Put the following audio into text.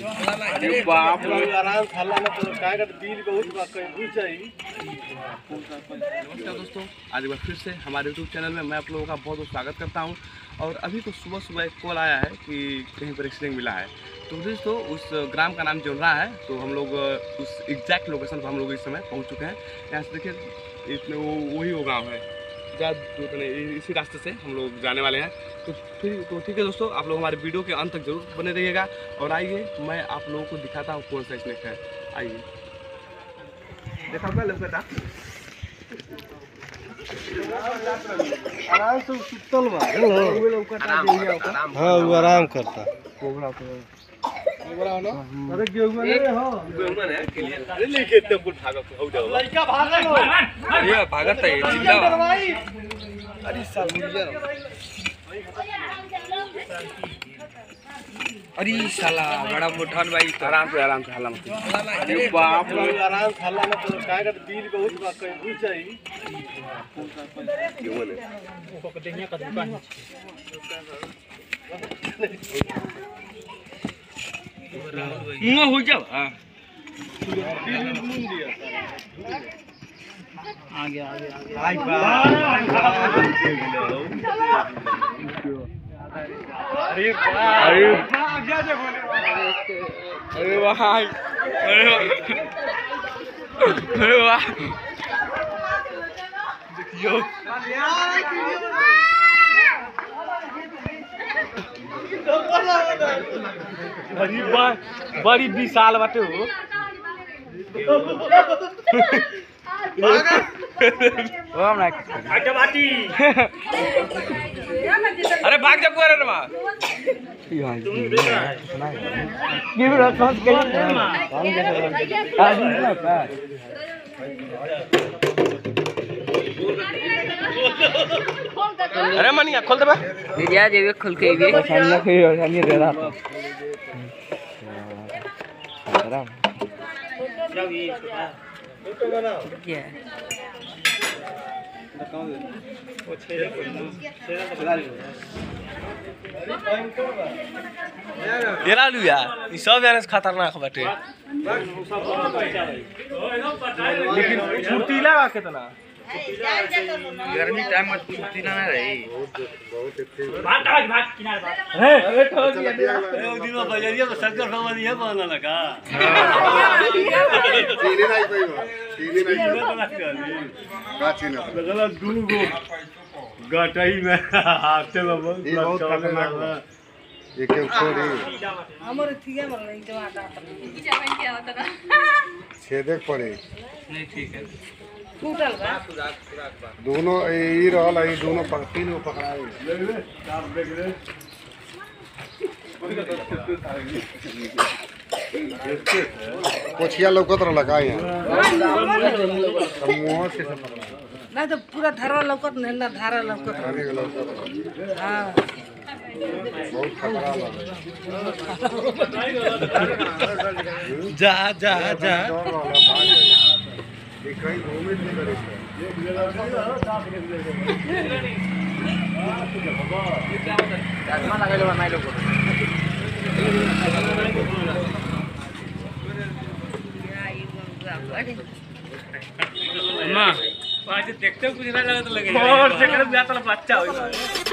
अरे बाप रे आराम खाला ना तो काय का बिल बहुत बुझ जाई। नमस्कार दोस्तों, आज बार फिर से हमारे यूट्यूब चैनल में मैं आप लोगों का बहुत बहुत स्वागत करता हूं। और अभी तो सुबह सुबह एक कॉल आया है कि कहीं पर एक्सीडेंट मिला है। तो दोस्तों उस ग्राम का नाम जोनरा है। तो हम लोग उस एग्जैक्ट लोकेशन पर हम लोग इस समय पहुंच चुके हैं। यहाँ से देखिए इसमें वही वो गाँव है, इसी रास्ते से हम लोग जाने वाले हैं। तो ठीक है दोस्तों, आप लोग हमारे वीडियो के अंत तक जरूर बने रहिएगा। और आइए मैं आप लोगों को दिखाता हूँ कौन सा स्नेक है। आइए देखा लौकता आराम से सुतल बा। हाँ वो आराम करता। अरे गेहूं ले हां गेहूं ने क्लियर अरे लेके तो कुछ भागत हो जाओ लड़का भागल ये भागत है जिंदा। अरे साल मुझे अरे साला बड़ा मुठान भाई तो आराम से हल्ला मत। अरे बाप रे आराम खाला ना तो काय का बिल बहुत बुझ जाई। क्यों बोले को देहिया का दुकान मुंह हो जाओ। हां आ गया भाई अरे अरे भाई अरे वाह देखियो बड़ी विशाल बाटे हो। अरे भाग जा कोरे रे मां अरे मनिया खोल दे बा जा जेबे खोल के ये सामने के सामने दे रहा आराम जाओ ये क्या वो छेड़ा येरा लू यार ई सब यार खतरनाक बाटे। लेकिन फुर्तीला बा कितना गर्मी टाइम में फुर्तीला ना रही भाग किनारे भाग ए ठोक दिया ए दिन में बजरिया में शंकर भगवान ये बोलना लगा चीनी नहीं गाची ना लगला दुनु गो गटाई में हाथे में बहुत खतरनाक है। एक छोड़ी हमर थिया मर नहीं तो आता ई जावन के होता ना छेदक पड़े नहीं ठीक है टूटल बा दोनों ई रहल है दोनों तीन को पकड़ाए ले काम देख ले कोचिया लौकत रह लगा यहां मुंह से नहीं तो पूरा धारा लौकत नहीं ना धारा लौकत हां बहुत खतरा जा जा जा ये कहीं घूमे नहीं करे चश्मा लगाइलो बनाइ लोग अम्मा पाँच देखते कुछ ना लगा तो लगे और से कर बच्चा हो